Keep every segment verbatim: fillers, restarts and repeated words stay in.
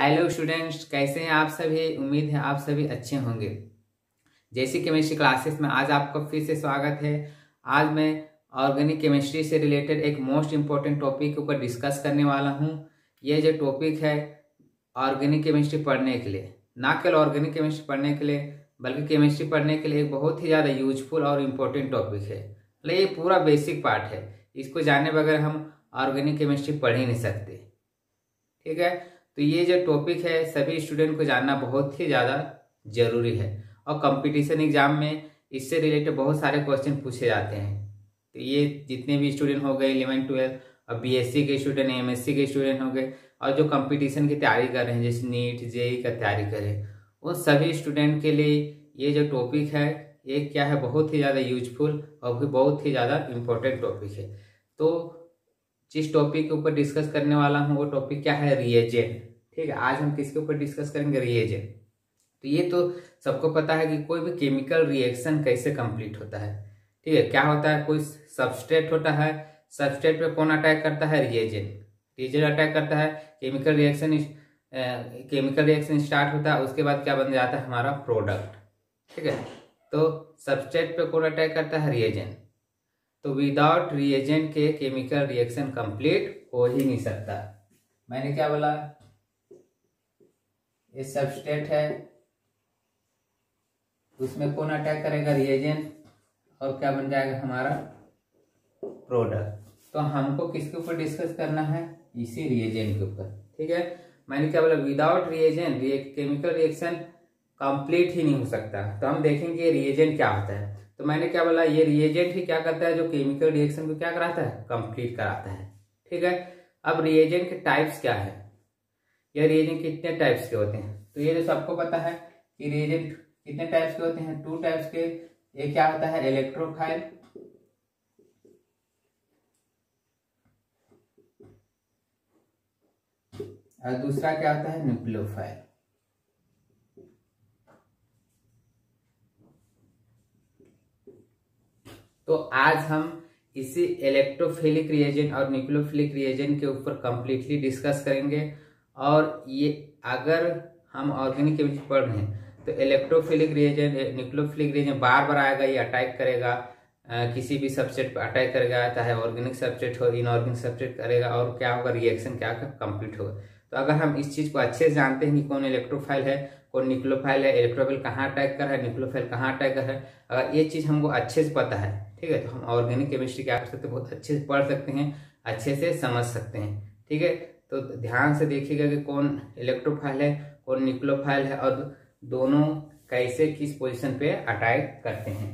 Hello students, कैसे हैं आप सभी। उम्मीद है आप सभी अच्छे होंगे। जैसी केमिस्ट्री क्लासेस में आज आपका फिर से स्वागत है। आज मैं ऑर्गेनिक केमिस्ट्री से रिलेटेड एक मोस्ट इम्पोर्टेंट टॉपिक के ऊपर डिस्कस करने वाला हूं। ये जो टॉपिक है ऑर्गेनिक केमिस्ट्री पढ़ने के लिए, ना केवल ऑर्गेनिक केमिस्ट्री पढ़ने के लिए बल्कि केमिस्ट्री पढ़ने के लिए एक बहुत ही ज़्यादा यूजफुल और इम्पोर्टेंट टॉपिक है। मतलब ये पूरा बेसिक पार्ट है, इसको जाने बगैर हम ऑर्गेनिक केमिस्ट्री पढ़ ही नहीं सकते। ठीक है, तो ये जो टॉपिक है सभी स्टूडेंट को जानना बहुत ही ज़्यादा जरूरी है और कंपटीशन एग्जाम में इससे रिलेटेड बहुत सारे क्वेश्चन पूछे जाते हैं। तो ये जितने भी स्टूडेंट हो गए इलेवन ट्वेल्थ और बीएससी के स्टूडेंट, एमएससी के स्टूडेंट हो गए और जो कंपटीशन की तैयारी कर रहे हैं जैसे नीट जेई का तैयारी कर रहे हैं, उन सभी स्टूडेंट के लिए ये जो टॉपिक है ये क्या है, बहुत ही ज़्यादा यूजफुल और भी बहुत ही ज़्यादा इम्पोर्टेंट टॉपिक है। तो जिस टॉपिक के ऊपर डिस्कस करने वाला हूँ वो टॉपिक क्या है, रिएजेंट। ठीक है, आज हम किसके ऊपर डिस्कस करेंगे, रिएजेंट। तो ये तो सबको पता है कि कोई भी केमिकल रिएक्शन कैसे कंप्लीट होता है। ठीक है, क्या होता है, कोई सबस्ट्रेट होता है, सबस्ट्रेट पे कौन अटैक करता है, रिएजेंट। रिएजेंट अटैक करता है, chemical reaction chemical reaction start होता है, उसके बाद क्या बन जाता है हमारा प्रोडक्ट। ठीक है, तो सबस्ट्रेट पे कौन अटैक करता है, रिएजेंट। तो विदाउट रिएजेंट के केमिकल रिएक्शन कंप्लीट हो ही नहीं सकता। मैंने क्या बोला, ये सबस्ट्रेट है, उसमें कौन अटैक करेगा, रिएजेंट, और क्या बन जाएगा हमारा प्रोडक्ट। तो हमको किसके ऊपर डिस्कस करना है, इसी रिएजेंट के ऊपर। ठीक है, मैंने क्या बोला, without reagent chemical reaction complete ही नहीं हो सकता। तो हम देखेंगे रिएजेंट क्या होता है। तो मैंने क्या बोला, ये रिएजेंट ही क्या करता है, जो केमिकल रिएक्शन को क्या कराता है, कंप्लीट कराता है। ठीक है, अब रिएजेंट के टाइप्स क्या है, ये रिएजेंट कितने टाइप्स के होते हैं। तो ये जो सबको पता है कि रिएजेंट कितने टाइप्स के होते हैं, टू टाइप्स के। एक क्या होता है, इलेक्ट्रोफाइल, और दूसरा क्या होता है, न्यूक्लियोफाइल। तो आज हम इसी इलेक्ट्रोफिलिक रिएजेंट और न्यूक्लियोफिलिक रिएजेंट के ऊपर कंप्लीटली डिस्कस करेंगे। और ये अगर हम ऑर्गेनिक केमिस्ट्री पढ़ रहे हैं तो इलेक्ट्रोफिलिक रिएजेंट, न्यूक्लियोफिलिक रिएजेंट बार बार आएगा, ये अटैक करेगा, आ, किसी भी सब्सट्रेट पर अटैक करेगा, चाहे ऑर्गेनिक सब्सट्रेट हो, इनऑर्गेनिक सब्सट्रेट करेगा, और क्या होगा, रिएक्शन क्या कंप्लीट होगा। तो अगर हम इस चीज को अच्छे से जानते हैं कि कौन इलेक्ट्रोफाइल है, कौन न्यूक्लियोफाइल है, इलेक्ट्रोफाइल कहाँ अटैक कर रहा है, न्यूक्लियोफाइल कहाँ अटैक कर रहा है, अगर ये चीज हमको अच्छे से पता है, ठीक है, तो हम ऑर्गेनिक केमिस्ट्री क्या कर सकते हैं, बहुत अच्छे से पढ़ सकते हैं, अच्छे से समझ सकते हैं। ठीक है, तो ध्यान से देखिएगा कि कौन इलेक्ट्रोफाइल है, कौन न्यूक्लियोफाइल है, और दोनों कैसे किस पोजीशन पे अटैक करते हैं।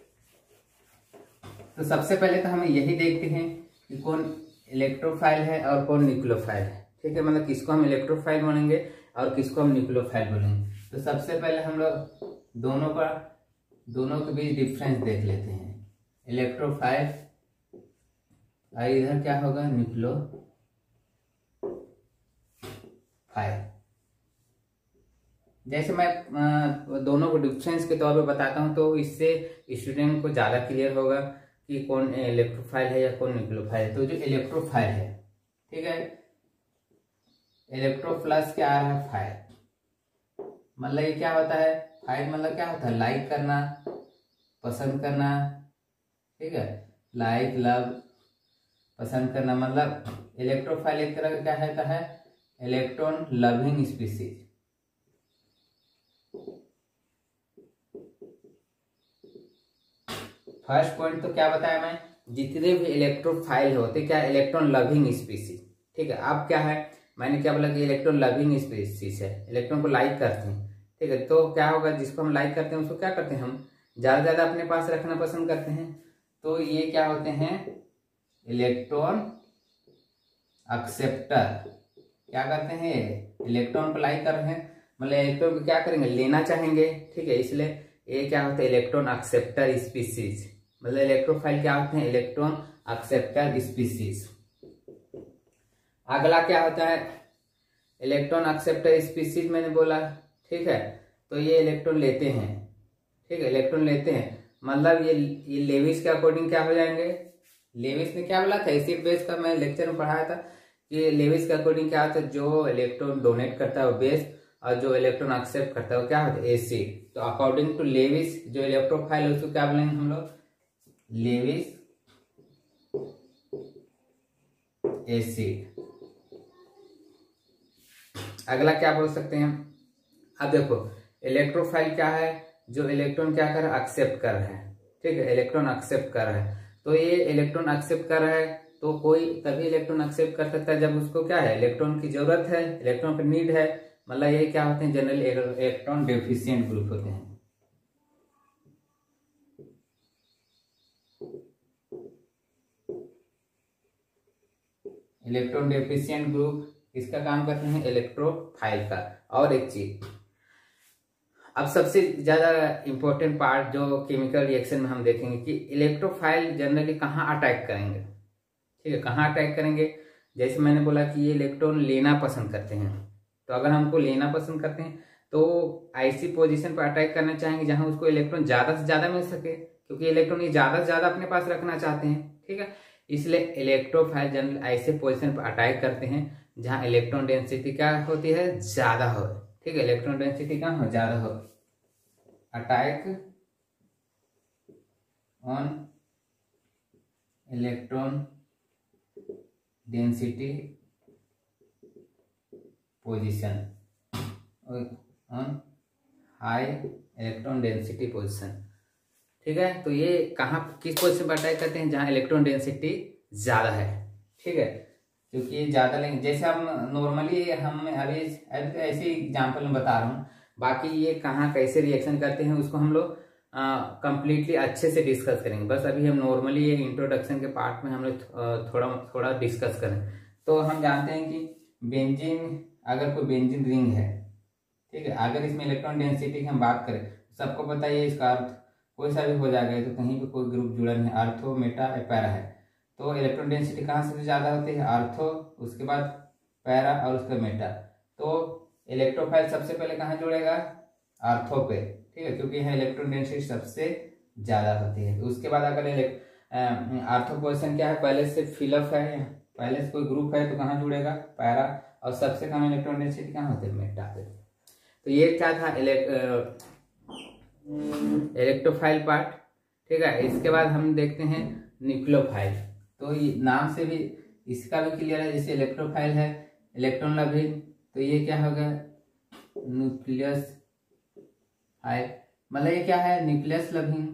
तो सबसे पहले तो हमें यही देखते हैं कि कौन इलेक्ट्रोफाइल है और कौन न्यूक्लियोफाइल है। ठीक है, मतलब किसको हम इलेक्ट्रोफाइल बोलेंगे और किसको हम न्यूक्लियोफाइल बोलेंगे। तो सबसे पहले हम लोग दोनों का दोनों के बीच डिफरेंस देख लेते हैं। इलेक्ट्रोफाइल और इधर क्या होगा, न्यूक्लियोफाइल। जैसे मैं दोनों को डिफरेंस के तौर पे बताता हूं तो इससे स्टूडेंट को ज्यादा क्लियर होगा कि कौन इलेक्ट्रोफाइल है या कौन न्यूक्लियोफाइल है। तो जो इलेक्ट्रोफाइल है, ठीक है, इलेक्ट्रो प्लस क्या है, फाइल। मतलब ये क्या होता है, फाइल मतलब क्या होता है, लाइक करना, पसंद करना। ठीक है, लाइक, लव, पसंद करना। मतलब इलेक्ट्रोफाइल एक तरह का क्या रहता है, electron loving species. First point तो क्या बताया मैं, जितने भी इलेक्ट्रोफाइल होते क्या, इलेक्ट्रॉन लविंग स्पीसीज। ठीक है, अब क्या है, मैंने क्या बोला कि इलेक्ट्रॉन लविंग स्पीसीज है, इलेक्ट्रॉन को लाइक करते हैं। ठीक है, तो क्या होगा, जिसको हम लाइक करते हैं उसको क्या करते हैं, हम ज्यादा ज्यादा अपने पास रखना पसंद करते हैं। तो ये क्या होते हैं, इलेक्ट्रॉन एक्सेप्टर। क्या करते हैं, इलेक्ट्रॉन को लाइक कर रहे हैं, मतलब इलेक्ट्रॉन को क्या करेंगे, लेना चाहेंगे। ठीक है, इसलिए ये क्या होता है, इलेक्ट्रॉन एक्सेप्टर स्पीसीज। मतलब इलेक्ट्रोफाइल क्या होते हैं, इलेक्ट्रॉन एक्सेप्टर स्पीसीज। अगला क्या होता है, इलेक्ट्रॉन एक्सेप्टर स्पीसीज मैंने बोला। ठीक है, तो ये इलेक्ट्रॉन लेते हैं। ठीक है, इलेक्ट्रॉन लेते हैं मतलब ये ये लेविस के अकॉर्डिंग क्या हो जाएंगे। लेविस ने क्या बोला था, एसिड बेस का मैं लेक्चर में पढ़ाया था कि लेविस के अकॉर्डिंग क्या होता है, जो इलेक्ट्रॉन डोनेट करता है वो बेस और जो इलेक्ट्रॉन एक्सेप्ट करता है वो क्या होता है, एसिड। तो अकॉर्डिंग टू लेविस जो इलेक्ट्रोफाइल है उसको क्या बोलेंगे हम लोग, लेविस एसिड। अगला क्या बोल सकते हैं, अब देखो इलेक्ट्रोफाइल क्या है, जो इलेक्ट्रॉन क्या कर रहा है, एक्सेप्ट कर रहा है, ठीक है, इलेक्ट्रॉन एक्सेप्ट कर रहा है। तो ये इलेक्ट्रॉन एक्सेप्ट कर रहा है, तो कोई तभी इलेक्ट्रॉन एक्सेप्ट कर सकता है जब उसको क्या है, इलेक्ट्रॉन की जरूरत है, इलेक्ट्रॉन की नीड है। मतलब ये क्या होते हैं, जनरली इलेक्ट्रॉन डेफिशिएंट ग्रुप होते हैं। इलेक्ट्रॉन डेफिशिएंट ग्रुप इसका काम करते हैं, इलेक्ट्रोफाइल का। और एक चीज, अब सबसे ज्यादा इंपॉर्टेंट पार्ट जो केमिकल रिएक्शन में हम देखेंगे कि इलेक्ट्रोफाइल जनरली कहाँ अटैक करेंगे, ठीक है, कहाँ अटैक करेंगे। जैसे मैंने बोला कि ये इलेक्ट्रॉन लेना पसंद करते हैं, तो अगर हमको लेना पसंद करते हैं तो ऐसी पोजीशन पर अटैक करना चाहेंगे जहां उसको इलेक्ट्रॉन ज्यादा से ज्यादा मिल सके, क्योंकि इलेक्ट्रॉन ये ज्यादा से ज्यादा अपने पास रखना चाहते हैं, ठीक है। इसलिए इलेक्ट्रोफाइल जनरल ऐसे पोजीशन पर अटैक करते हैं जहां इलेक्ट्रॉन डेंसिटी क्या होती है, ज्यादा हो, ठीक है, इलेक्ट्रॉन डेंसिटी क्या हो, ज्यादा हो। Attack on electron density position on high electron density position, ठीक है। तो ये कहाँ किस पोजीशन पर अटैक करते हैं, जहां इलेक्ट्रॉन डेंसिटी ज्यादा है, ठीक है, क्योंकि ये ज्यादा लेंगे। जैसे हम नॉर्मली हम अभी अभी ऐसे एग्जांपल में बता रहा हूँ, बाकी ये कहाँ कैसे रिएक्शन करते हैं उसको हम लोग कंप्लीटली अच्छे से डिस्कस करेंगे। बस अभी हम नॉर्मली ये इंट्रोडक्शन के पार्ट में हम लोग थोड़ा थोड़ा डिस्कस करें। तो हम जानते हैं कि बेंजीन, अगर कोई बेंजीन रिंग है, ठीक है, अगर इसमें इलेक्ट्रॉन डेंसिटी की हम बात करें, सबको पता है इसका अर्थ कोई सा भी हो जाएगा, तो कहीं पे कोई ग्रुप जुड़ा नहीं, आर्थो मेटा पैरा है। तो इलेक्ट्रॉन डेंसिटी कहाँ से ज्यादा होती है, आर्थो, उसके बाद पैरा और उसका मेटा। तो इलेक्ट्रोफाइल सबसे पहले कहाँ जुड़ेगा, आर्थो पे, ठीक है, क्योंकि यहाँ इलेक्ट्रॉन डेंसिटी सबसे ज्यादा होती है। उसके बाद अगर आर्थो पोजीशन क्या है, पहले से फिलअप है, पहले से कोई ग्रुप है तो कहाँ जुड़ेगा, पैरा, और सबसे कम इलेक्ट्रॉन डेंसिटी कहाँ होती है, मेटा पे। तो ये क्या था इलेक्ट्रोफाइल पार्ट, ठीक है। इसके बाद हम देखते हैं न्यूक्लियोफाइल। तो ये नाम से भी इसका भी क्लियर है, जैसे इलेक्ट्रोफाइल है इलेक्ट्रॉन लविंग, तो ये क्या हो गया, न्यूक्लियस फाइल, मतलब ये क्या है, न्यूक्लियस लविंग,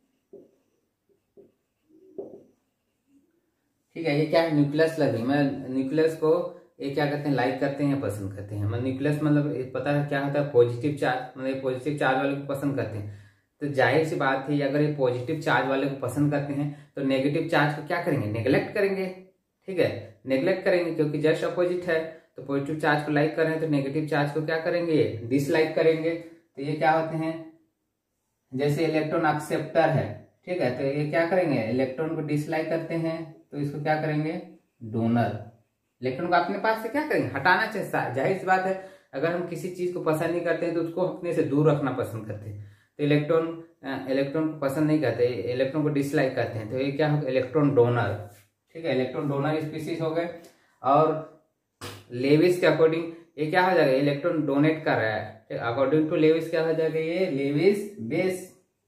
ठीक है। ये क्या है, न्यूक्लियस लविंग, मैं न्यूक्लियस को ये क्या करते हैं, लाइक करते हैं, पसंद करते हैं। मतलब न्यूक्लियस मतलब पता है क्या होता है, पॉजिटिव चार्ज, मतलब पॉजिटिव चार्ज वाले को पसंद करते हैं। तो जाहिर सी बात है, अगर ये पॉजिटिव चार्ज वाले को पसंद करते हैं तो नेगेटिव चार्ज को क्या करेंगे, नेग्लेक्ट करेंगे, ठीक है, नेग्लेक्ट करेंगे, क्योंकि जस्ट अपोजिट है। तो पॉजिटिव चार्ज को लाइक कर रहे हैं तो नेगेटिव चार्ज को क्या करेंगे, डिसलाइक करेंगे। तो ये क्या होते हैं, जैसे इलेक्ट्रॉन एक्सेप्टर है, ठीक है, तो ये क्या करेंगे, इलेक्ट्रॉन को डिसलाइक करते हैं, तो इसको क्या करेंगे, डोनर, इलेक्ट्रॉन को अपने पास से क्या करेंगे, हटाना चाहिए। जाहिर सी बात है, अगर हम किसी चीज को पसंद नहीं करते हैं तो उसको अपने से दूर रखना पसंद करते हैं। तो इलेक्ट्रॉन इलेक्ट्रॉन को पसंद नहीं करते, इलेक्ट्रॉन को डिसलाइक करते हैं, तो ये क्या होगा, इलेक्ट्रॉन डोनर, ठीक है, इलेक्ट्रॉन डोनर स्पीसीज हो गए। और लेविस के अकॉर्डिंग ये क्या हो जाएगा, इलेक्ट्रॉन डोनेट कर रहा है, अकॉर्डिंग टू लेविस क्या हो जाएगा, ये लेविस बेस,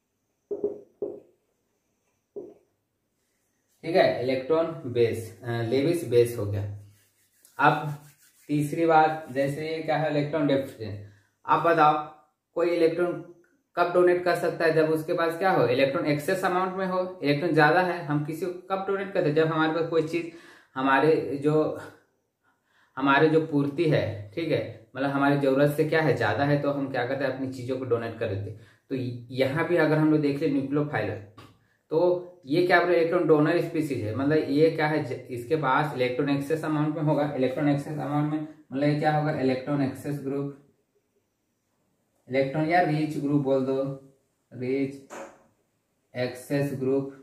ठीक है, इलेक्ट्रॉन बेस, लेविस बेस हो गया। अब तीसरी बात, जैसे ये क्या है, इलेक्ट्रॉन डेफिशिएंट। आप बताओ कोई इलेक्ट्रॉन कब डोनेट कर सकता है, जब उसके पास क्या हो, इलेक्ट्रॉन एक्सेस अमाउंट में हो, इलेक्ट्रॉन ज्यादा है। हम किसी को कब डोनेट करते हैं, जब हमारे पास कोई चीज हमारे जो हमारे जो पूर्ति है, ठीक है, मतलब हमारी जरूरत से क्या है, ज्यादा है, तो हम क्या करते हैं, अपनी चीजों को डोनेट कर देते। तो यहाँ भी अगर हम लोग देख ले न्यूक्लियोफाइल, तो ये क्या बोले, इलेक्ट्रॉन डोनर स्पीसीज है। मतलब ये क्या है, इसके पास इलेक्ट्रॉन एक्सेस अमाउंट में होगा, इलेक्ट्रॉन एक्सेस अमाउंट में मतलब ये क्या होगा, इलेक्ट्रॉन एक्सेस ग्रुप, इलेक्ट्रॉन या रिच ग्रुप बोल दो, रिच एक्सेस ग्रुप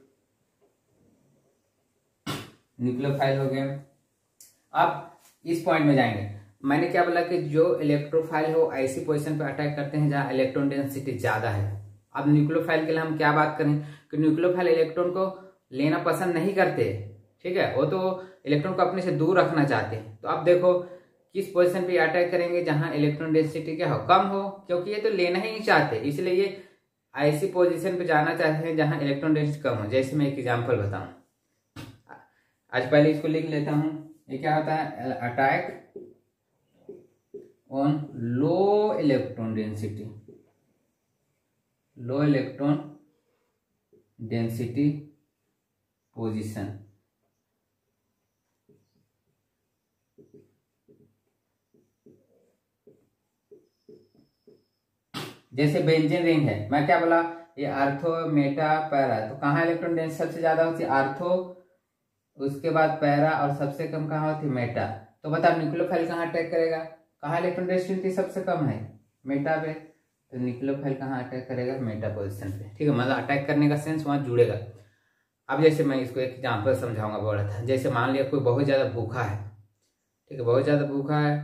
न्यूक्लियोफाइल हो गया। अब इस पॉइंट में जाएंगे, मैंने क्या बोला कि जो इलेक्ट्रोफाइल हो ऐसी पोजीशन पे अटैक करते हैं जहां इलेक्ट्रॉन डेंसिटी ज्यादा है। अब न्यूक्लियोफाइल के लिए हम क्या बात करें कि न्यूक्लियोफाइल इलेक्ट्रॉन को लेना पसंद नहीं करते, ठीक है, वो तो इलेक्ट्रॉन को अपने से दूर रखना चाहते हैं। तो अब देखो किस पोजीशन पे अटैक करेंगे जहां इलेक्ट्रॉन डेंसिटी क्या हो, कम हो, क्योंकि ये तो लेना ही नहीं चाहते, इसलिए ये ऐसी पोजीशन पे जाना चाहते हैं जहां इलेक्ट्रॉन डेंसिटी कम हो। जैसे मैं एक एग्जांपल बताऊं, आज पहले इसको लिख लेता हूं। ये क्या होता है, attack on low electron density, low electron density position. जैसे बेंजीन रिंग है, मैं क्या बोला, ये आर्थो मेटा पैरा, तो कहाँ इलेक्ट्रॉन डेंसिटी सबसे ज्यादा होती है, आर्थो, उसके बाद पैरा, और सबसे कम कहाँ होती है, मेटा। तो बताओ न्यूक्लियोफाइल कहाँ अटैक करेगा, कहाँ इलेक्ट्रॉन डेंसिटी सबसे कम है, मेटा पे, तो न्यूक्लियोफाइल कहाँ अटैक करेगा, मेटा पोजीशन पे। ठीक है, मतलब अटैक करने का सेंस वहां जुड़ेगा। अब जैसे मैं इसको एक एग्जाम्पल समझाऊंगा बोला था, जैसे मान लिया कोई बहुत ज्यादा भूखा है, ठीक है, बहुत ज्यादा भूखा है,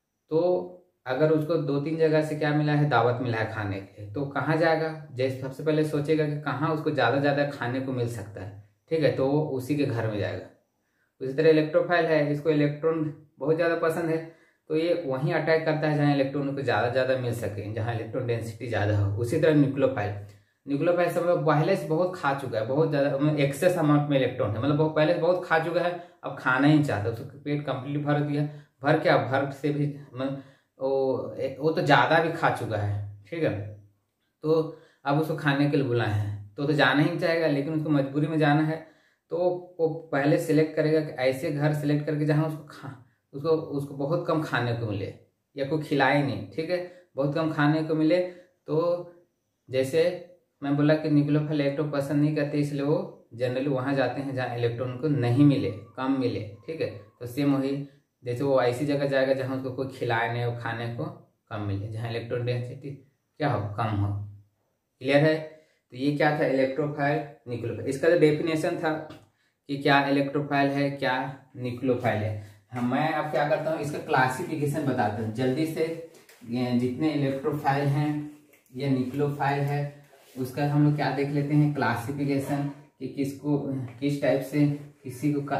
तो अगर उसको दो तीन जगह से क्या मिला है, दावत मिला है खाने के लिए, तो कहाँ जाएगा, जैसे सबसे पहले सोचेगा कि कहाँ उसको ज्यादा ज्यादा खाने को मिल सकता है, ठीक है, तो वो उसी के घर में जाएगा। उसी तरह इलेक्ट्रोफाइल है, इसको इलेक्ट्रॉन बहुत ज्यादा पसंद है, तो ये वहीं अटैक करता है जहाँ इलेक्ट्रॉन को ज्यादा ज्यादा मिल सके, जहाँ इलेक्ट्रॉन डेंसिटी ज्यादा हो। उसी तरह न्यूक्लियोफाइल, न्यूक्लियोफाइल समय पहले से बहुत खा चुका है, बहुत ज्यादा एक्सेस अमाउंट में इलेक्ट्रॉन है, मतलब वो पहले से बहुत खा चुका है, अब खाना ही नहीं चाहता, उसका पेट कंप्लीटली भर दिया, भर क्या, भर से भी मतलब वो वो तो ज्यादा भी खा चुका है, ठीक है, तो अब उसको खाने के लिए बुलाए हैं, तो तो जाना ही चाहेगा, लेकिन उसको मजबूरी में जाना है, तो वो पहले सिलेक्ट करेगा कि ऐसे घर सिलेक्ट करके जहाँ उसको खा उसको उसको बहुत कम खाने को मिले, या कोई खिलाए नहीं, ठीक है, बहुत कम खाने को मिले। तो जैसे मैं बोला कि न्यूक्लियोफाइल इलेक्ट्रॉन पसंद नहीं करते, इसलिए वो जनरली वहाँ जाते हैं जहाँ इलेक्ट्रॉन को नहीं मिले, कम मिले, ठीक है। तो सेम वही, जैसे वो ऐसी जगह जाएगा जहाँ उसको कोई खिलाए नहीं और खाने को कम मिले, जहाँ इलेक्ट्रॉन डेंसिटी क्या हो, कम हो। क्लियर है। तो ये क्या था, इलेक्ट्रोफाइल न्यूक्लियोफाइल। इसका जो डेफिनेशन था कि क्या इलेक्ट्रोफाइल है क्या न्यूक्लियोफाइल है, हाँ, मैं अब क्या करता हूँ इसका क्लासिफिकेशन बताता हूँ जल्दी से। जितने इलेक्ट्रोफाइल हैं या न्यूक्लियोफाइल है उसका हम लोग क्या देख लेते हैं, क्लासिफिकेशन, कि किसको किस टाइप से किसी को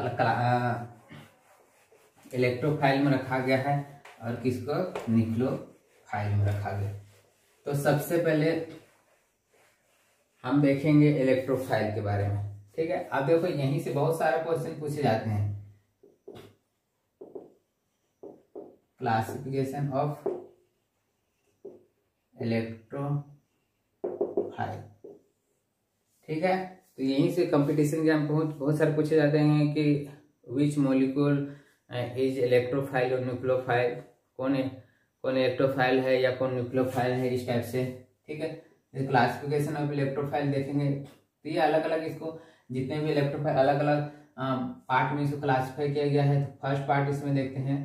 इलेक्ट्रोफाइल में रखा गया है और किसको न्यूक्लियोफाइल में रखा गया। तो सबसे पहले हम देखेंगे इलेक्ट्रोफाइल के बारे में, ठीक है। अब देखो यहीं से बहुत सारे क्वेश्चन पूछे जाते हैं, क्लासिफिकेशन ऑफ इलेक्ट्रोफाइल, ठीक है। तो यहीं से कंपटीशन के हम बहुत बहुत सारे पूछे जाते हैं कि विच मॉलिक्यूल इज इलेक्ट्रोफाइल और न्यूक्लियोफाइल, कौन है कौन इलेक्ट्रोफाइल है या कौन न्यूक्लियोफाइल है, इस टाइप से, ठीक है। क्लासिफिकेशन ऑफ इलेक्ट्रोफाइल देखेंगे तो ये अलग अलग, इसको जितने भी इलेक्ट्रोफाइल अलग अलग पार्ट में इसको क्लासिफाई किया गया है। तो फर्स्ट पार्ट इसमें देखते हैं,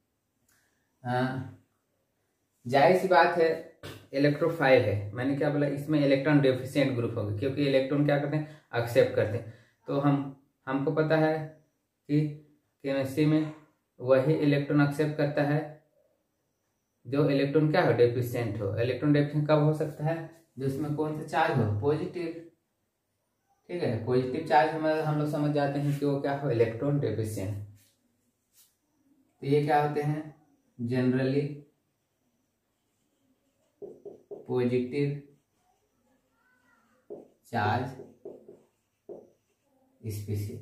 जाहिर सी बात है इलेक्ट्रोफाइल है, मैंने क्या बोला, इसमें इलेक्ट्रॉन डेफिशिएंट ग्रुप होंगे, क्योंकि इलेक्ट्रॉन क्या करते हैं, एक्सेप्ट करते हैं। तो हम हमको पता है कि केमिस्ट्री में वही इलेक्ट्रॉन एक्सेप्ट करता है जो इलेक्ट्रॉन क्या हो, डेफिशिएंट हो। इलेक्ट्रॉन डेफिशिएंट कब हो सकता है, जिसमें कौन सा चार्ज हो, पॉजिटिव, ठीक है। पॉजिटिव चार्ज हमारे हम लोग समझ जाते हैं कि वो क्या हो, इलेक्ट्रॉन डेफिशिएंट। तो ये क्या होते हैं, generally positive charge species.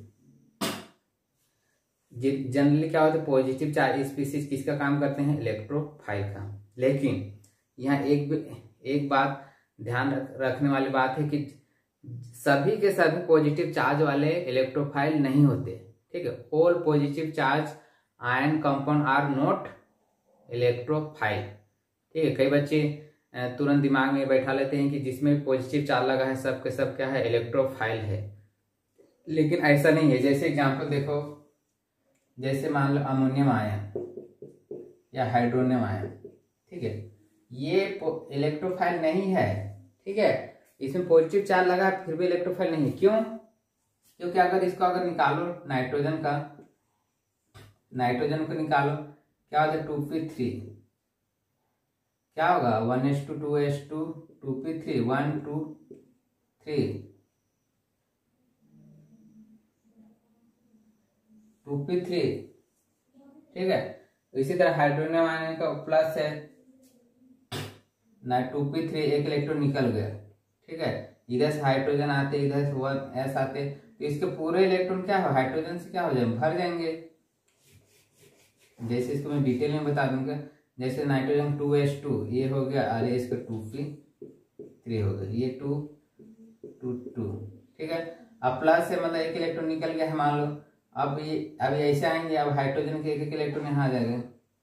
Generally क्या होता है, पॉजिटिव चार्ज स्पीसीज किसका काम करते हैं, इलेक्ट्रोफाइल का। लेकिन यहाँ एक एक बात ध्यान रख, रखने वाली बात है कि सभी के सभी पॉजिटिव चार्ज वाले इलेक्ट्रोफाइल नहीं होते, ठीक है। All positive charge ion compound are not electrophile, ठीक है। कई बच्चे तुरंत दिमाग में बैठा लेते हैं कि जिसमें पॉजिटिव चार्ज लगा है सब के सब क्या है, इलेक्ट्रोफाइल है, लेकिन ऐसा नहीं है। जैसे एग्जांपल देखो, जैसे मान लो अमोनियम आयन या हाइड्रोनियम आयन, ठीक है, ये इलेक्ट्रोफाइल नहीं है, ठीक है। इसमें पॉजिटिव चार्ज लगा है फिर भी इलेक्ट्रोफाइल नहीं है, क्यों, क्योंकि अगर इसको अगर निकालो नाइट्रोजन का, नाइट्रोजन को निकालो, क्या होता है, टू पी थ्री, क्या होगा, one H two two H two two P three, one two three, two P three, ठीक है। इसी तरह हाइड्रोजन आयन का प्लस है ना, टू पी थ्री, एक इलेक्ट्रॉन निकल गया, ठीक है। इधर से हाइड्रोजन आते, इधर से वन एस आते, तो इसके पूरे इलेक्ट्रॉन क्या हो, हाइड्रोजन से क्या हो जाए, भर जाएंगे। जैसे इसको मैं डिटेल में बता दूंगा, जैसे नाइट्रोजन टू एच टू ये हो गया, और ये इसका टू पी थ्री हो गया, ये टू टू टू, ठीक है। अब प्लस से मतलब एक इलेक्ट्रॉन निकल गया है मान लो। अब ये अब ऐसे आएंगे, अब हाइड्रोजन के एक एक इलेक्ट्रॉन यहाँ आ जाएंगे।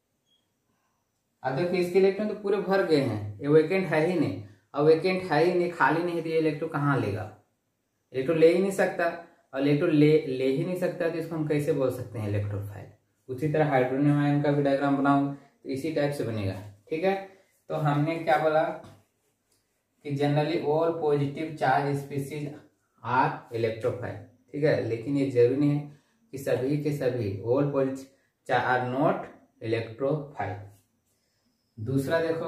अब देखो इसके इलेक्ट्रॉन तो पूरे भर गए हैं, ये वेकेंट है ही नहीं। अब वेकेंट है ही नहीं, खाली नहीं, तो ये इलेक्ट्रॉन कहाँ लेगा, इलेक्ट्रॉन ले ही नहीं सकता, और इलेक्ट्रॉन ले ले ही नहीं सकता, तो इसको हम कैसे बोल सकते हैं, इलेक्ट्रोफाइल। उसी तरह हाइड्रोजन आयन का भी डायग्राम बनाऊंगा तो इसी टाइप से बनेगा, ठीक है। तो हमने क्या बोला कि generally all positive charge species are electrophile, ठीक है। लेकिन ये जरूरी नहीं है कि सभी के सभी all positive charge are not electrophile. दूसरा देखो,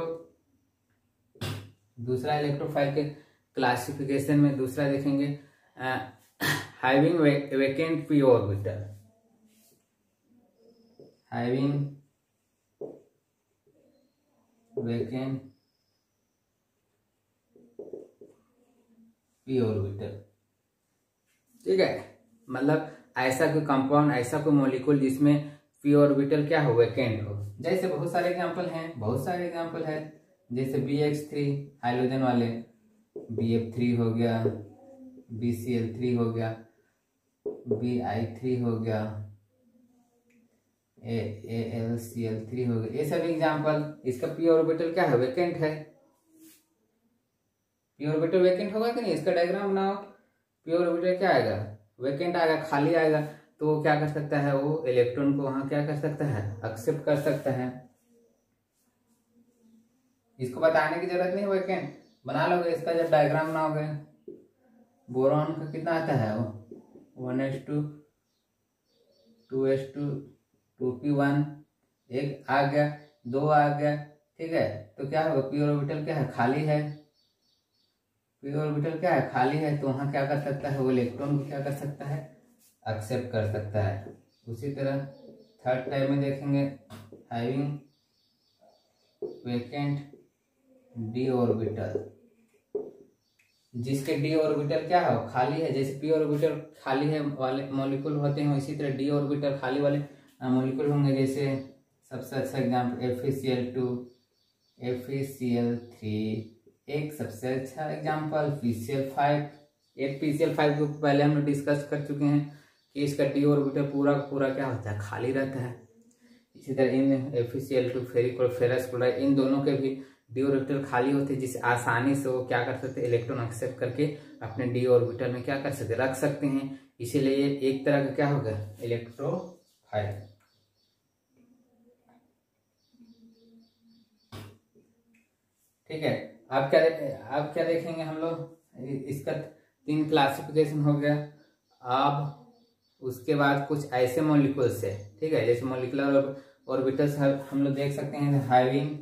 दूसरा इलेक्ट्रोफाइल के क्लासिफिकेशन में दूसरा देखेंगे, having vacant P orbital, having vacant P orbital, ठीक है। मतलब ऐसा कोई कंपाउंड, ऐसा कोई मॉलिक्यूल जिसमें पी ऑर्बिटल क्या हो, वेकेंट हो। जैसे बहुत सारे एग्जांपल हैं, बहुत सारे एग्जांपल है, जैसे बी एक्स थ्री हाइड्रोजन वाले, बी एफ थ्री हो गया, बी सी एल थ्री हो गया, बी आई थ्री हो गया, A L C L three हो गया, ये सब एग्जांपल। इसका पी ऑर्बिटल क्या है, वेकेंट है। पी ऑर्बिटल वेकेंट होगा कि नहीं, इसका डायग्राम बनाओ। पी ऑर्बिटल क्या आएगा, वेकेंट आएगा, खाली आएगा, तो वो क्या कर सकता है, वो इलेक्ट्रॉन को वहां क्या कर सकता है, एक्सेप्ट कर सकता है। इसको बताने की जरूरत नहीं, वेकेंट बना लोगे। इसका जब डायग्राम बनाओगे, बोरॉन का कितना आता है, वो one H two, two H two, two P one, एक आ गया, दो आ गया, ठीक है। तो क्या होगा, पी ऑर्बिटल क्या है, खाली है। पी ऑर्बिटल क्या है, खाली है, तो वहां क्या कर सकता है, वो इलेक्ट्रॉन को क्या कर सकता है, एक्सेप्ट कर सकता है। उसी तरह थर्ड टाइप में देखेंगे, हैविंग वेकेंट डी ऑर्बिटल, जिसके डी ऑर्बिटल क्या हो, खाली है। जैसे पी ऑर्बिटल खाली है वाले मॉलिक्यूल होते हैं, इसी तरह डी ऑर्बिटल खाली वाले मॉलिक्यूल होंगे। जैसे सबसे अच्छा example F E C L two, F E C L three, एक सबसे अच्छा example P C L five. एक पी सी एल फाइव को पहले हम लोग डिस्कस कर चुके हैं कि इसका डी ऑर्बिटल पूरा पूरा क्या होता है, खाली रहता है। इसी तरह इन F E C L two, ferric ferrous chloride, इन दोनों के भी डी ऑर्बिटल खाली होते हैं, जिससे आसानी से वो क्या कर सकते हैं, इलेक्ट्रॉन एक्सेप्ट करके अपने डी ऑर्बिटल में क्या कर सकते, रख सकते हैं। इसीलिए एक तरह का क्या होगा, इलेक्ट्रोफाइल। ठीक है। अब क्या अब क्या देखेंगे हम लोग, इसका तीन क्लासिफिकेशन हो गया। अब उसके बाद कुछ ऐसे मॉलिक्यूल्स है, ठीक है, जैसे मॉलिक्यूलर ऑर्बिटल्स हम लोग देख सकते हैं, having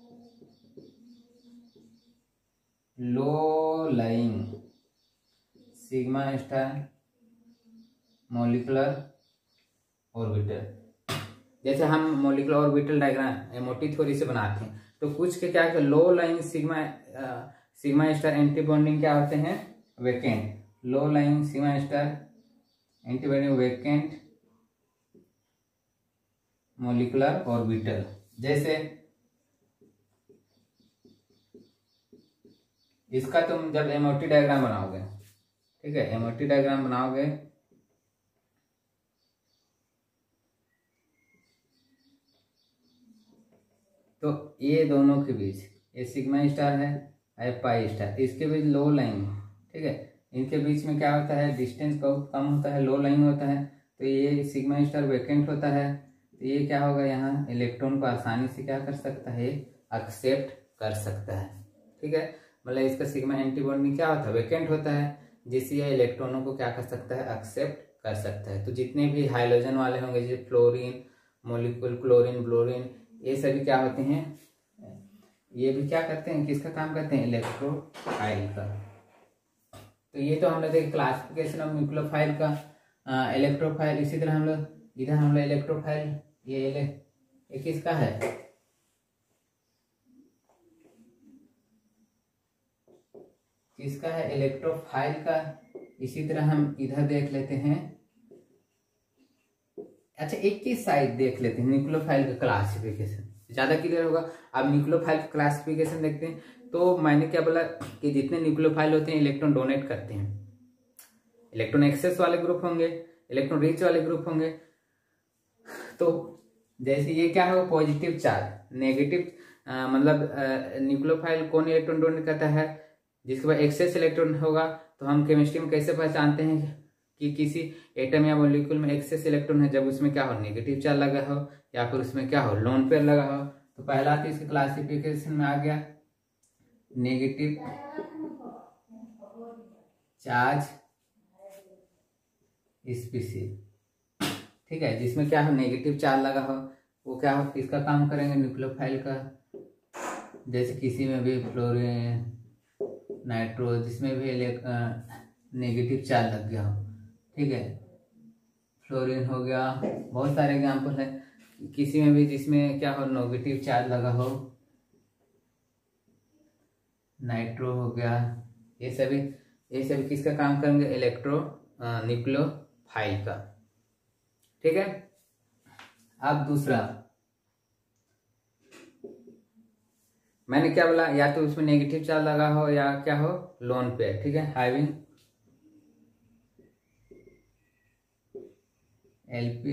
low lying sigma star molecular orbital. जैसे हम molecular orbital diagram MOT theory से बनाते हैं, तो कुछ के क्या है, low lying sigma sigma star anti bonding क्या होते हैं, vacant. Low lying sigma star anti bonding vacant molecular orbital. जैसे इसका तुम जब एमओटी डायग्राम बनाओगे, ठीक है, एमओटी डायग्राम बनाओगे तो ये दोनों के बीच, ये सिग्मा स्टार है, ये पाई स्टार, इसके बीच लो लाइन, ठीक है, इनके बीच में क्या होता है, डिस्टेंस बहुत कम होता है, लो लाइन होता है, तो ये सिग्मा स्टार वेकेंट होता है। तो ये क्या होगा, यहाँ इलेक्ट्रॉन को आसानी से क्या कर सकता है, एक्सेप्ट कर सकता है, ठीक है। मतलब इसका सिग्मा एंटी बॉन्डिंग क्या होता है, वेकेंट होता है, जिससे यह इलेक्ट्रॉनों को क्या कर सकता है, एक्सेप्ट कर सकता है। तो जितने भी हाइड्रोजन वाले होंगे, जैसे फ्लोरीन मॉलिक्यूल, क्लोरीन, ब्लोरीन, ये सभी क्या होते हैं, ये भी क्या करते हैं, किसका काम करते हैं, इलेक्ट्रोफाइल का। तो ये तो हम लोग देखे क्लासिफिकेशन ऑफ न्यूक्लियोफाइल का, इलेक्ट्रोफाइल। इसी तरह हम लोग इधर हम लोग इलेक्ट्रोफाइल, ये इले, ये किसका है, किसका है, इलेक्ट्रोफाइल का। इसी तरह हम इधर देख लेते हैं। अच्छा एक ही साइड देख लेते हैं, न्यूक्लियोफाइल का क्लासिफिकेशन ज्यादा क्लियर होगा। अब न्यूक्लियोफाइल का क्लासिफिकेशन देखते हैं। तो मैंने क्या बोला कि जितने न्यूक्लियोफाइल होते हैं इलेक्ट्रॉन डोनेट करते हैं। इलेक्ट्रॉन एक्सेस वाले ग्रुप होंगे, इलेक्ट्रॉन रिच वाले ग्रुप होंगे। तो जैसे ये क्या है, पॉजिटिव चार्ज, नेगेटिव मतलब न्यूक्लियोफाइल कौन इलेक्ट्रॉन डोनेट करता है, जिसके पास एक्सेस इलेक्ट्रॉन होगा। तो हम केमिस्ट्री में कैसे पहचानते हैं कि किसी एटम या मॉलिक्यूल में एक्सेस इलेक्ट्रॉन है, जब उसमें क्या हो, नेगेटिव चार्ज लगा हो या फिर उसमें क्या हो, लोन पेयर लगा हो। तो पहला तो इसके क्लासिफिकेशन में आ गया नेगेटिव चार्ज स्पीसीज, ठीक है, जिसमें क्या हो, नेगेटिव चार्ज लगा हो, वो क्या हो, किसका काम करेंगे, न्यूक्लियोफाइल का। जैसे किसी में भी फ्लोरीन, नाइट्रो, जिसमें भी नेगेटिव चार्ज लग गया हो, ठीक है, फ्लोरीन हो गया, बहुत सारे एग्जाम्पल है। किसी में भी जिसमें क्या हो, नेगेटिव चार्ज लगा हो, नाइट्रो हो गया, ये सभी ये सभी किसका काम करेंगे, इलेक्ट्रो न्यूक्लियोफाइल का, ठीक है। अब दूसरा मैंने क्या बोला, या तो उसमें नेगेटिव चार्ज लगा हो या क्या हो, लोन पेयर, ठीक है, हैविंग एलपी,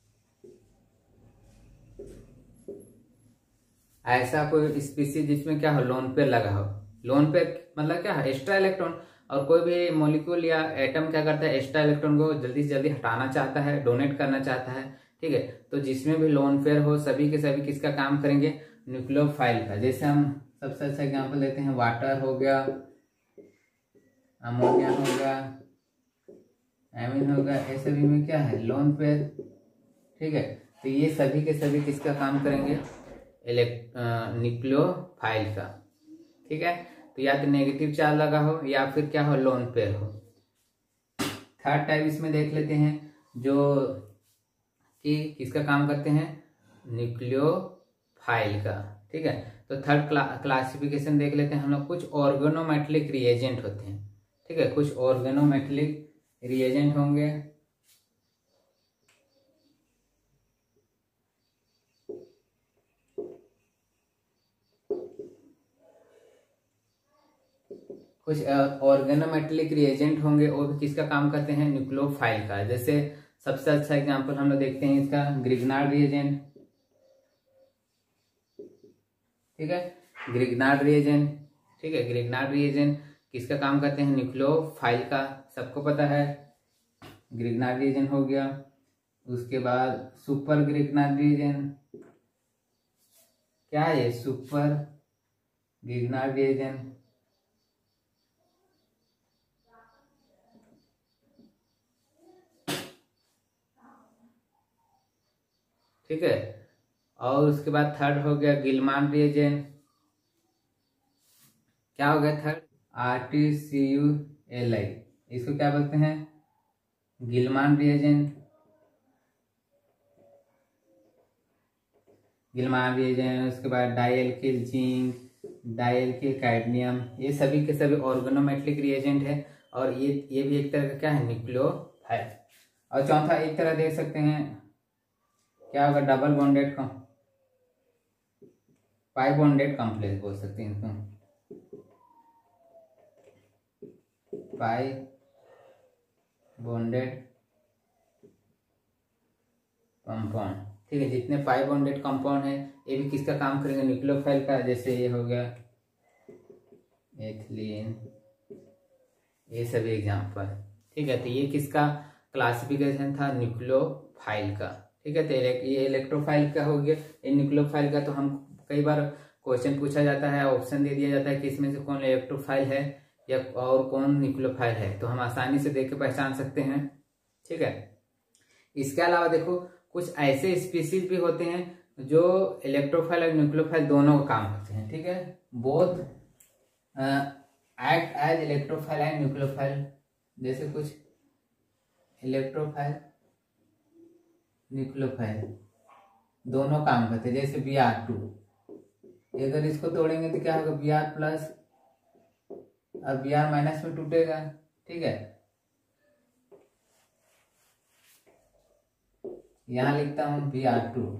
ऐसा कोई स्पीसीज जिसमें क्या हो, लोन पेयर लगा हो। लोन पेयर मतलब क्या है, एक्स्ट्रा इलेक्ट्रॉन। और कोई भी मॉलिक्यूल या एटम क्या करता है, एक्स्ट्रा इलेक्ट्रॉन को जल्दी से जल्दी हटाना चाहता है, डोनेट करना चाहता है, ठीक है। तो जिसमें भी लोन पेयर हो, सभी के सभी किसका काम करेंगे, न्यूक्लियोफाइल का। जैसे हम सबसे अच्छा एग्जांपल देते हैं, वाटर हो गया, अमोनिया हो गया, एमिन हो गया, ये सभी में क्या है, लोन पेयर, ठीक है। तो ये सभी के सभी किसका काम करेंगे, न्यूक्लियोफाइल का, ठीक है। तो या तो नेगेटिव चार्ज लगा हो या फिर क्या हो, लोन पेयर हो। थर्ड टाइप इसमें देख लेते हैं, जो कि किसका काम करते हैं, न्यूक्लियोफाइल का, ठीक है। तो थर्ड क्ला, क्लासिफिकेशन देख लेते हैं हम लोग। कुछ ऑर्गेनोमेटेलिक रिएजेंट होते हैं, ठीक है, कुछ ऑर्गेनोमेटेलिक रिएजेंट होंगे, कुछ ऑर्गेनोमेटेलिक रिएजेंट होंगे, वो भी किसका काम करते हैं, न्यूक्लियोफाइल का। जैसे सबसे अच्छा एग्जांपल हम लोग देखते हैं इसका, ग्रिग्नार्ड रिएजेंट, ठीक है, ग्रिग्नार्ड रिएजेंट, ठीक है। ग्रिग्नार्ड रिएजेंट किसका काम करते हैं, न्यूक्लियोफाइल का, सबको पता है, ग्रिग्नार्ड रिएजेंट हो गया। उसके बाद सुपर ग्रिग्नार्ड रिएजेंट, क्या है ये, सुपर ग्रिग्नार्ड रिएजेंट, ठीक है। और उसके बाद थर्ड हो गया गिलमान रिएजेंट, क्या हो गया third, R T C U L I, इसको क्या बोलते हैं, गिलमान रिएजेंट, गिलमान रिएजेंट। उसके बाद डाइएल्किल जिंक, डाइएल्किल कैडमियम, ये सभी के सभी ऑर्गेनोमेटेलिक रिएजेंट है। और ये ये भी एक तरह का क्या है, न्यूक्लियोफाइल। और चौथा एक तरह देख सकते हैं, क्या होगा, double bonded cum pi bonded complex बोल सकते हैं इसको, पाई बॉन्डेड कंपाउंड, ठीक है। जितने पाई बॉन्डेड कंपाउंड है ये भी किसका काम करेंगे, न्यूक्लियोफाइल का। जैसे ये हो गया एथिलीन, ये सभी एग्जांपल, ठीक है। तो ये किसका क्लासिफिकेशन था, न्यूक्लियोफाइल का, ठीक है। तो ये इलेक्ट्रोफाइल का हो गया, ये न्यूक्लियोफाइल का। तो हम कई बार क्वेश्चन पूछा जाता है, ऑप्शन दे दिया जाता है कि इसमें से कौन इलेक्ट्रोफाइल है या और कौन न्यूक्लियोफाइल है, तो हम आसानी से देख के पहचान सकते हैं, ठीक है। इसके अलावा देखो कुछ ऐसे स्पीसीज भी होते हैं जो इलेक्ट्रोफाइल और न्यूक्लियोफाइल दोनों का काम करते हैं, ठीक है। Both act as electrophile and nucleophile. जैसे कुछ इलेक्ट्रोफाइल न्यूक्लियोफाइल दोनों काम करते हैं। जैसे बी आर टू, अगर इसको तोड़ेंगे तो क्या होगा, बी आर प्लस, अब बी आर माइनस में टूटेगा, ठीक है। यहां लिखता हूं बी आर टू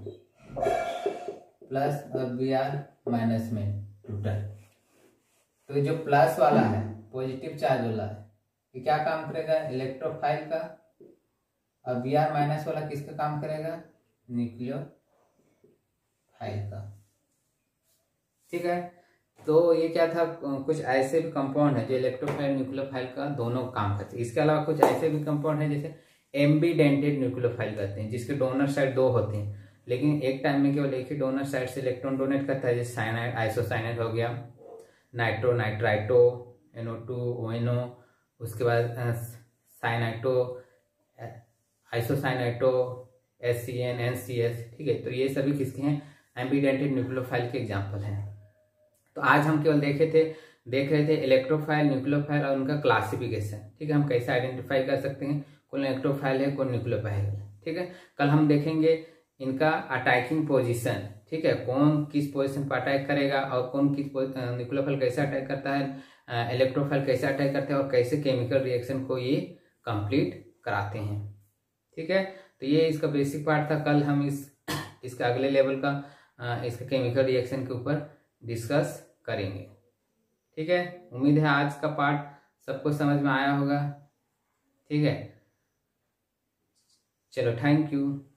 प्लस और बी आर माइनस में टूटा। तो जो प्लस वाला है, पॉजिटिव चार्ज वाला है, ये क्या काम करेगा, इलेक्ट्रोफाइल का, और बी आर माइनस वाला किसका काम करेगा, न्यूक्लियोफाइल का, ठीक है। तो ये क्या था, कुछ ऐसे भी कंपाउंड है जो इलेक्ट्रोफाइल न्यूक्लियोफाइल का दोनों काम करते हैं। इसके अलावा कुछ ऐसे भी कंपाउंड है जैसे एम्बीडेंटेड न्यूक्लियोफाइल कहते हैं, जिसके डोनर साइड दो होते हैं, लेकिन एक टाइम में केवल एक ही डोनर साइड से इलेक्ट्रॉन डोनेट करता है, जैसे साइनाइड, आइसोसाइनाइड हो गया, nitro nitrito, NO two ONO, उसके बाद cyanito, isocyanito, S C N, N C S, ठीक है। तो ये सभी किसके हैं, एम्बीडेंटेड न्यूक्लियोफाइल के एग्जाम्पल हैं। तो आज हम केवल देखे थे देख रहे थे इलेक्ट्रोफाइल, न्यूक्लियोफाइल और उनका क्लासिफिकेशन, ठीक है। हम कैसे आइडेंटिफाई कर सकते हैं कौन इलेक्ट्रोफाइल है कौन न्यूक्लियोफाइल है, ठीक है। कल हम देखेंगे इनका अटैकिंग पोजीशन, ठीक है, कौन किस पोजीशन पर अटैक करेगा और कौन किस न्यूक्लियोफाइल कैसे अटैक करता है, इलेक्ट्रोफाइल कैसे अटैक करते हैं और कैसे केमिकल रिएक्शन को ये कंप्लीट कराते हैं, ठीक है। तो ये इसका बेसिक पार्ट था। कल हम इस इसका अगले लेवल का इसका केमिकल रिएक्शन के ऊपर डिस्कस करेंगे, ठीक है। उम्मीद है आज का पार्ट सबको समझ में आया होगा, ठीक है। चलो, थैंक यू।